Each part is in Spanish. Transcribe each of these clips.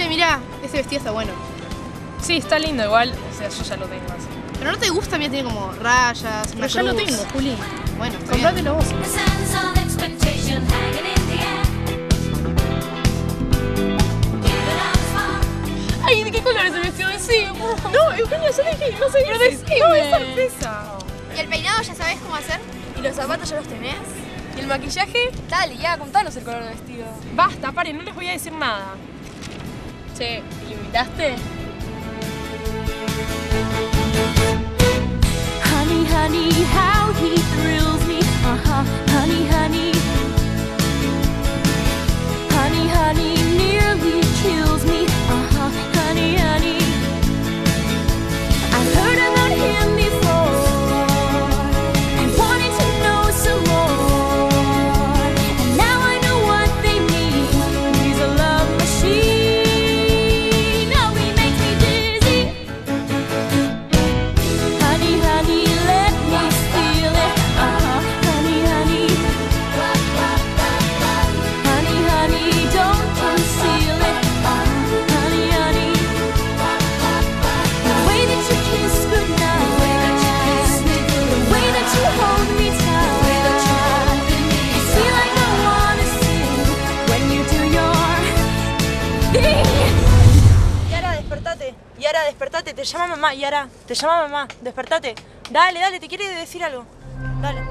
mirá, este vestido está bueno. Sí, está lindo igual, o sea, yo ya lo tengo así. Pero no te gusta, mira, tiene como rayas, Pero una ya lo cruz. tengo, Juli. Bueno, está bien. Comprátelo vos. Ay, ¿de qué color es el vestido? Sí. No, Eugenia, yo dije, no sé. Pero decime. No, es sorpresa. ¿Y el peinado ya sabés cómo hacer? ¿Y los zapatos ya los tenés? ¿Y el maquillaje? Dale, ya, contanos el color del vestido. Basta, paren, no les voy a decir nada. Che, ¿lo invitaste? Honey, honey, how he thrills me. Honey, honey. Honey, honey, nearly kills me. Honey, honey. I've heard about him before and wanted to know some more. And now I know what they mean. He's a love machine. Oh, he makes me dizzy. Honey, honey, let me feel it. Honey, honey. Honey, honey, don't conceal it. Honey, honey. The way that you kiss goodnight, the way that you hold me tight, I feel like I wanna sing when you do your thing. Yara, despertate. Yara, despertate. Te llama mamá. Yara, te llama mamá. Despertate. Dale, dale, te quiere decir algo. Dale.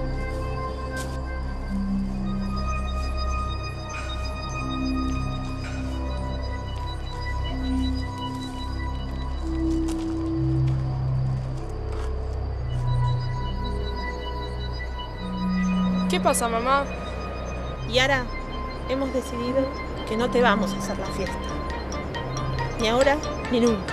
¿Qué pasa, mamá? Yara, hemos decidido que no te vamos a hacer la fiesta. Ni ahora, ni nunca.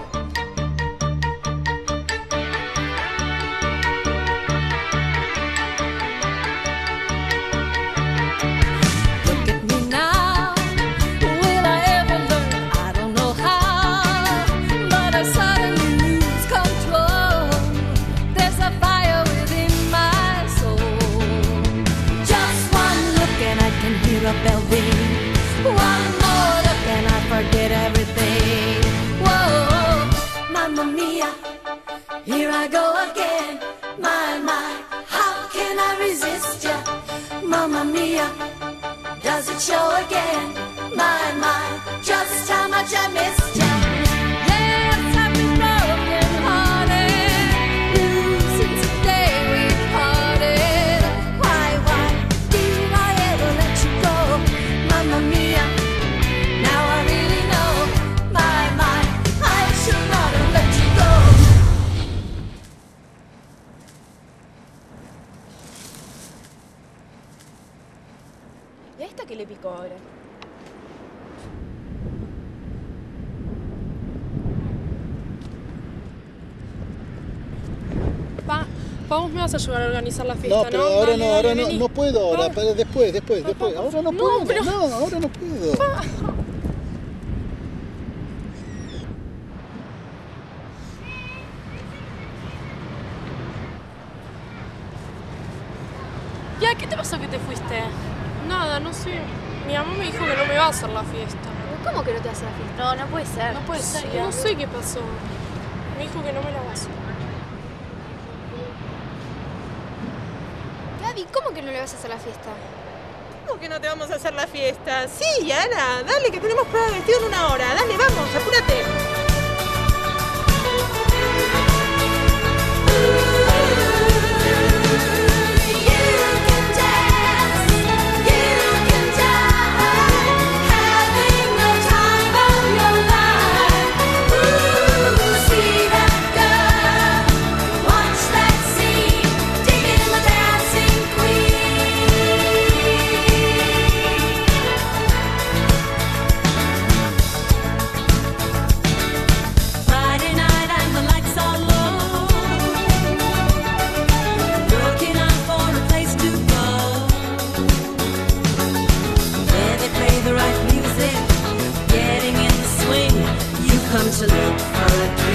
Look at me now. Will I ever learn? I don't know how, but I suddenly lose control. There's a fire within my soul. Just one look and I can hear a bell ring. One more look and I forget everything. Whoa, mamma mia, here I go again. My, how can I resist ya? Mamma mia. Does it show again? My, just how much I missed ya. Yes, I've been broken hearted. Since the day we parted. Why did I ever let you go? Mamma mia, now I really know. My, I should not have let you go. ¿Y a esta qué le picó ahora? Vos me vas a ayudar a organizar la fiesta, No, ¿no? pero ahora Dale, no, dale, ahora no, vení. no puedo ahora, Pa. para después. Ahora no puedo, pero- no, ahora no puedo. Ya, ¿qué te pasó que te fuiste? Nada, no sé. Mi mamá me dijo que no me va a hacer la fiesta. ¿Cómo que no te hace la fiesta? No, no puede ser. No puede ser, Sí, no sé qué pasó. Me dijo que no me la va a hacer. Gaby, ¿cómo que no le vas a hacer la fiesta? ¿Cómo que no te vamos a hacer la fiesta? Sí, Yara, dale, que tenemos prueba de vestido en 1 hora. Dale, vamos, apúrate. Friday night and the lights are low. Looking out for a place to go where they play the right music, getting in the swing. You come to look for a